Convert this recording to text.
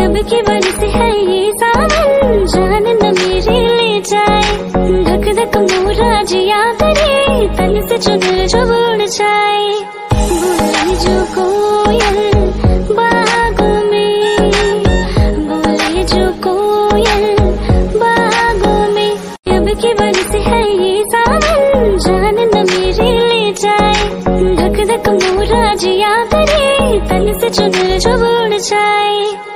अब की बरस है ये सावन, जान न मेरी ले जाए। धक धक मोरा जिया करे, तन से चुनर जो उड़ जाए। बोले जो कोयल बागों में, बोले जो कोयल बागों में। अब की बरस है ये सावन, जान न मेरी ले जाए। धक धक मोरा जिया करे, तन से चुनर जो उड़ जाए।